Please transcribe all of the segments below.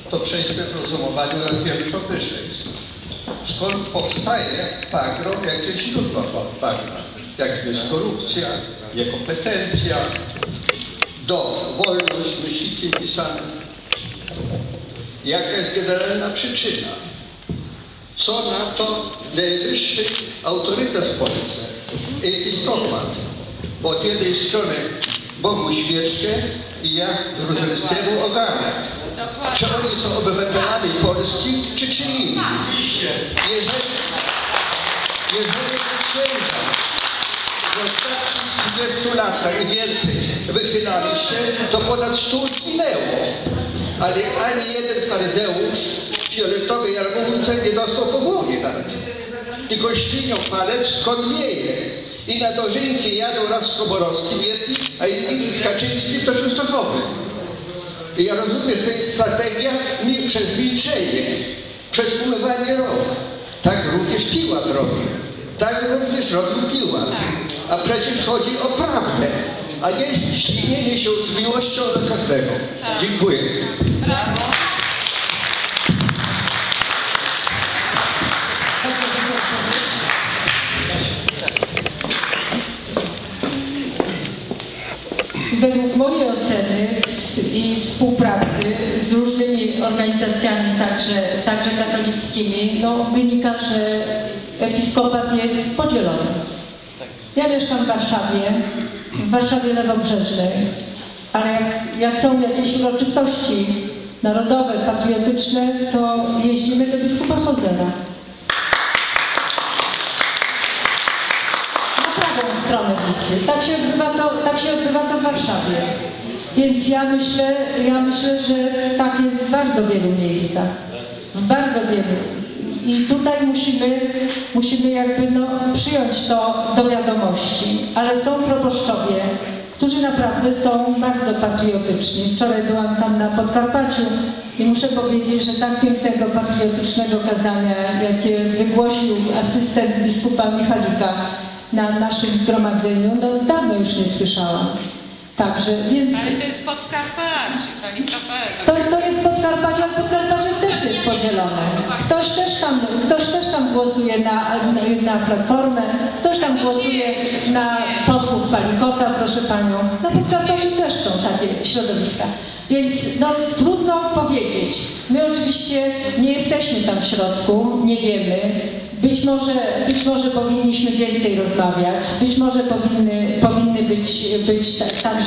to przejdźmy w rozumowaniu na piętro wyżej. Skąd powstaje bagno, jakie źródło bagna? Jak jest korupcja, niekompetencja, wolność myślicie pisane. Jaka jest generalna przyczyna? Co na to najwyższy autorytet w Polsce? Episkopat. Bo od jednej strony Bogu świeczkę i ja Jaruzelskiemu ogarnę. Czy oni są obywatelami Polski, czy inni? Jeżeli księża w ostatnich 30 latach i więcej wychylali się, to ponad 100 zginęło. Ale ani jeden faryzeusz w fioletowej jarmułce nie dostał po głowie nawet. Tylko ślinią palec, skąd wieje. I na dożynki jadą raz z Komorowskim jedni, a inni z Kaczyńskim to Częstochowy. I ja rozumiem, że to jest strategia przez milczenie, przez umywanie rąk. Tak również Piłat robi. Tak również robił Piłat. A przecież chodzi o prawdę, a nie ślinienie się z miłością do każdego. Dziękuję. Brawo. Według mojej oceny i współpracy z różnymi organizacjami, także katolickimi, wynika, że episkopat jest podzielony. Ja mieszkam w Warszawie Lewobrzeżnej, ale jak są jakieś uroczystości narodowe, patriotyczne, to jeździmy do biskupa Hozera. Stronę Wisły. Tak się odbywa to w Warszawie. Więc ja myślę, że tak jest w bardzo wielu miejscach. W bardzo wielu. I tutaj musimy jakby przyjąć to do wiadomości. Ale są proboszczowie, którzy naprawdę są bardzo patriotyczni. Wczoraj byłam tam na Podkarpaciu i muszę powiedzieć, że tak pięknego patriotycznego kazania, jakie wygłosił asystent biskupa Michalika na naszym zgromadzeniu, dawno już nie słyszałam. Także, więc... Ale to jest Podkarpacie, pani profesor. To jest Podkarpacie, a Podkarpacie też jest podzielone. Ktoś też tam głosuje na Platformę, ktoś tam głosuje na posłów Palikota, proszę panią. Na Podkarpaciu też są takie środowiska. Więc trudno powiedzieć. My oczywiście nie jesteśmy tam w środku, nie wiemy. Być może powinniśmy więcej rozmawiać, być może powinny być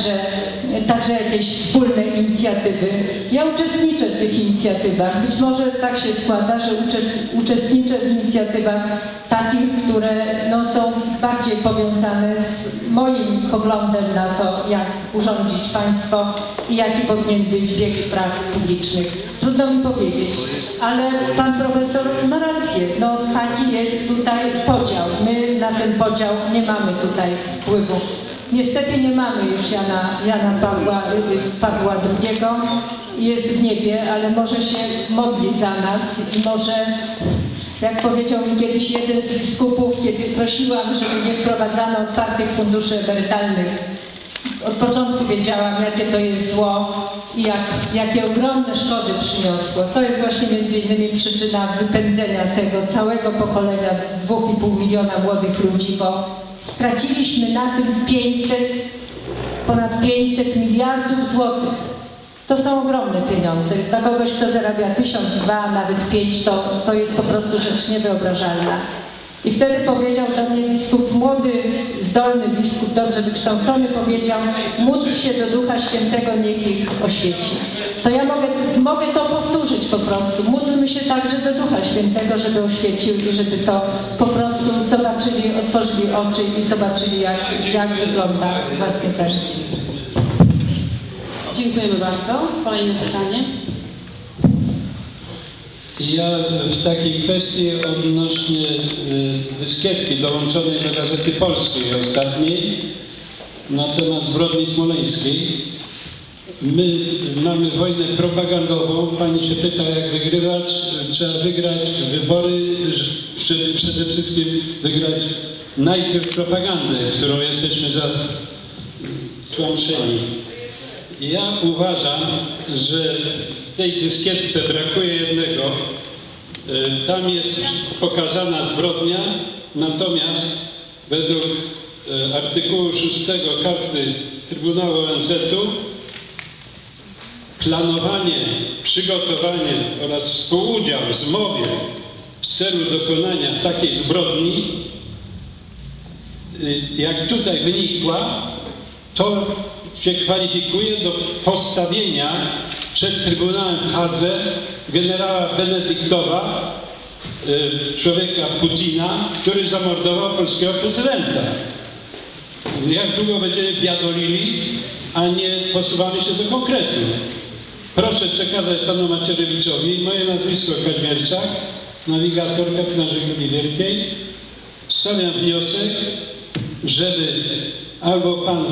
także jakieś wspólne inicjatywy. Ja uczestniczę w tych inicjatywach. Być może tak się składa, że uczestniczę w inicjatywach takich, które są bardziej powiązane z moim poglądem na to, jak urządzić państwo i jaki powinien być bieg spraw publicznych. Trudno mi powiedzieć, ale pan profesor ma rację. Taki jest tutaj podział. My na ten podział nie mamy tutaj wpływu. Niestety nie mamy już Jana Pawła II. Jest w niebie, ale może się modli za nas i może, jak powiedział mi kiedyś jeden z biskupów, kiedy prosiłam, żeby nie wprowadzano otwartych funduszy emerytalnych, od początku wiedziałam, jakie to jest zło i jakie ogromne szkody przyniosło. To jest właśnie między innymi przyczyna wypędzenia tego całego pokolenia 2,5 miliona młodych ludzi, bo straciliśmy na tym ponad 500 miliardów złotych. To są ogromne pieniądze. Dla kogoś, kto zarabia 1000, 2, nawet 5, to jest po prostu rzecz niewyobrażalna. I wtedy powiedział do mnie biskup, młody, zdolny biskup, dobrze wykształcony, powiedział: módl się do Ducha Świętego, niech ich oświeci. To ja mogę to powtórzyć po prostu. Módlmy się także do Ducha Świętego, żeby oświecił i żeby to po prostu zobaczyli, otworzyli oczy i zobaczyli, jak wygląda własny kraj. Dziękujemy bardzo. Kolejne pytanie. Ja w takiej kwestii odnośnie dyskietki dołączonej do Gazety Polskiej ostatniej na temat zbrodni smoleńskiej. My mamy wojnę propagandową. Pani się pyta, jak wygrywać. Trzeba wygrać wybory, żeby przede wszystkim wygrać najpierw propagandę, którą jesteśmy stłamszeni. Ja uważam, że w tej dyskietce brakuje jednego. Tam jest pokazana zbrodnia, natomiast według artykułu 6 karty Trybunału ONZ-u planowanie, przygotowanie oraz współudział w zmowie w celu dokonania takiej zbrodni, jak tutaj wynikła, to się kwalifikuje do postawienia przed Trybunałem w Hadze generała Benedyktowa, człowieka Putina, który zamordował polskiego prezydenta. Jak długo będziemy biadolili, a nie posuwamy się do konkretu? Proszę przekazać panu Macierewiczowi moje nazwisko Kaźmierczak, nawigator kapitan żeglugi wielkiej. Stawiam wniosek, żeby albo pan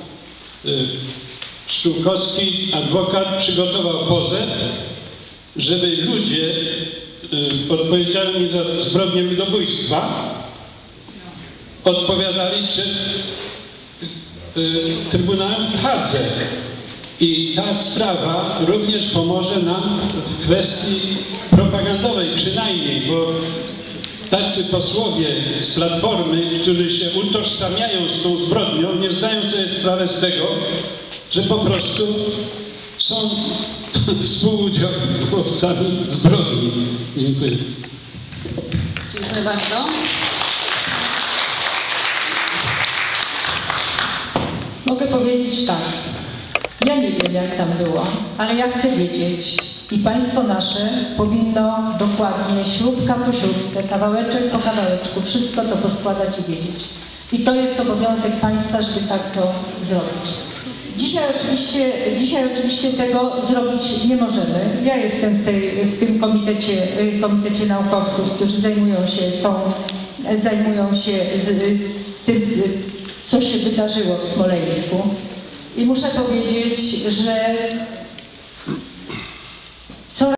Szczółkowski, adwokat, przygotował pozew, żeby ludzie odpowiedzialni za zbrodnię ludobójstwa odpowiadali przed Trybunałem w Hadze. I ta sprawa również pomoże nam w kwestii propagandowej przynajmniej, bo tacy posłowie z Platformy, którzy się utożsamiają z tą zbrodnią, nie zdają sobie sprawy z tego, że po prostu są współudziałowcami zbrodni. Dziękuję. Dziękuję bardzo. Mogę powiedzieć tak. Ja nie wiem, jak tam było, ale ja chcę wiedzieć i państwo nasze powinno dokładnie, śrubka po śrubce, kawałeczek po kawałeczku, wszystko to poskładać i wiedzieć. I to jest obowiązek państwa, żeby tak to zrobić. Dzisiaj oczywiście tego zrobić nie możemy. Ja jestem w tym komitecie naukowców, którzy zajmują się tym, co się wydarzyło w Smoleńsku. I muszę powiedzieć, że